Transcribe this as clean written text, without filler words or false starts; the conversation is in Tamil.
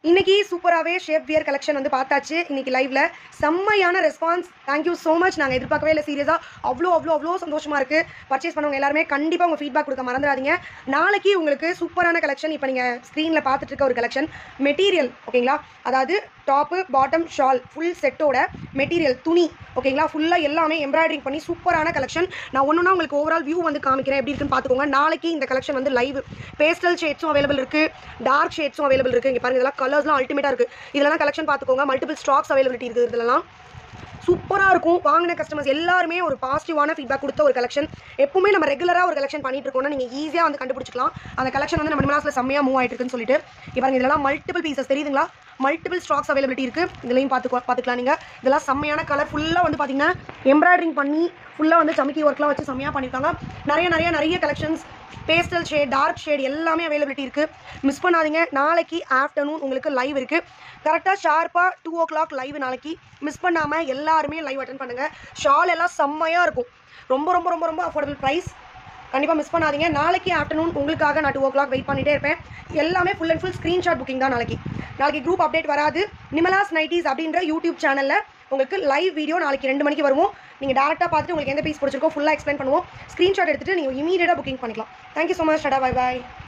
இன்னைக்கு சூப்பராகவே ஷேப் வியர் கலெக்ஷன் வந்து பார்த்தாச்சு. இன்னைக்கு லைவ்ல செம்மையான ரெஸ்பான்ஸ். Thank you so much. நாங்கள் எதிர்பார்க்கவே இல்லை. சீரியஸாக அவ்வளோ சந்தோஷமாக இருக்குது. பர்ச்சேஸ் பண்ணவங்க எல்லாருமே கண்டிப்பாக உங்கள் ஃபீட்பேக் கொடுக்க மறந்துடாதீங்க. நாளைக்கு உங்களுக்கு சூப்பரான கலெக்ஷன். இப்போ நீங்கள் ஸ்க்ரீனில் பார்த்துட்டு இருக்க ஒரு கலெக்ஷன் மெட்டீரியல் ஓகேங்களா, அதாவது டாப்பு பாட்டம் ஷால் ஃபுல் செட்டோட மெட்டீரியல் துணி ஓகேங்களா, ஃபுல்லாக எல்லாமே எம்ப்ராய்டரிங் பண்ணி சூப்பரான கலெக்ஷன். நான் ஒன்றுனா உங்களுக்கு ஓவரால் வியூ வந்து காமிக்கிறேன், எப்படி இருக்குன்னு பார்த்துக்கோங்க. நாளைக்கு இந்த கலெக்ஷன் வந்து லைவ் பேஸ்டல் ஷேட்ஸும் அவைலபிள் இருக்குது, டார்க் ஷேட்ஸும் அவைலபிள் இருக்குது. இங்கே பாருங்கள், இதெல்லாம் கலர்ஸ்லாம் அல்டிமேட்டாக இருக்குது. இதெல்லாம் கலெக்ஷன் பார்த்துக்கோங்க. மல்டிபிள் ஸ்டாக்ஸ் அவைலபிலிட்டி இருக்குது. இதெல்லாம் சூப்பராக இருக்கும். வாங்கின கஸ்டமர்ஸ் எல்லாருமே ஒரு பாசிட்டிவான ஃபீட்பேக் கொடுத்த ஒரு கலெக்ஷன். எப்பவுமே நம்ம ரெகுலராக ஒரு கலெக்ஷன் பண்ணிட்டு இருக்கோம்னா நீங்கள் ஈஸியாக வந்து கண்டுபிடிச்சிக்கலாம். அந்த கலெக்ஷன் வந்து நம்ம நிமிஷத்தில் செம்மையாக மூவ் ஆகிட்டு இருக்குன்னு சொல்லிட்டு இப்போ இதெல்லாம் மல்டிபிள் பீசஸ் தெரியுதுங்களா, மல்டிபிள் ஸ்டாக்ஸ் அவைலபிலிட்டி இருக்குது. இதுலையும் பார்த்துக்கலாம் நீங்கள். இதெல்லாம் செம்மையான கலர் ஃபுல்லாக வந்து பார்த்தீங்கன்னா எம்ப்ராய்டரிங் பண்ணி ஃபுல்லாக வந்து சமிக்கி ஒர்க்லாம் வச்சு செம்மையாக பண்ணியிருக்காங்க. நிறைய collections pastel shade dark shade எல்லாமே அவைலபிலிட்டி இருக்குது. மிஸ் பண்ணாதீங்க. நாளைக்கு ஆஃப்டர்நூன் உங்களுக்கு லைவ் இருக்குது. கரெக்டாக ஷார்ப்பாக 2 o'clock லைவ் நாளைக்கு. மிஸ் பண்ணாமல் எல்லாருமே லைவ் அட்டன் பண்ணுங்கள். ஷால் எல்லாம் செம்மையாக இருக்கும். ரொம்ப அஃபோர்டபுள் ப்ரைஸ். கண்டிப்பாக மிஸ் பண்ணாதீங்க. நாளைக்கு ஆஃப்டர்நூன் உங்களுக்காக நான் 2 o'clock வெயிட் பண்ணிகிட்டே இருப்பேன். எல்லாமே full and full screenshot booking தான். நாளைக்கு குரூப் அப்டேட் வராது. நிமலாஸ் நைட்டிஸ் அப்படின்ற யூடியூப் சேனலில் உங்களுக்கு லைவ் வீடியோ நாளைக்கு 2 மணிக்கு வருவோம். நீங்கள் டேரெக்டாக பார்த்துட்டு உங்களுக்கு எந்த பீஸ் பிடிச்சிருக்கோ ஃபுல்லாக எக்ஸ்பிளைன் பண்ணுவோம். ஸ்க்ரீன்ஷாட் எடுத்துகிட்டு நீங்கள் இமீடியட்டாக புக்கிங் பண்ணிக்கலாம். Thank you so much. Tata, bye பாய்.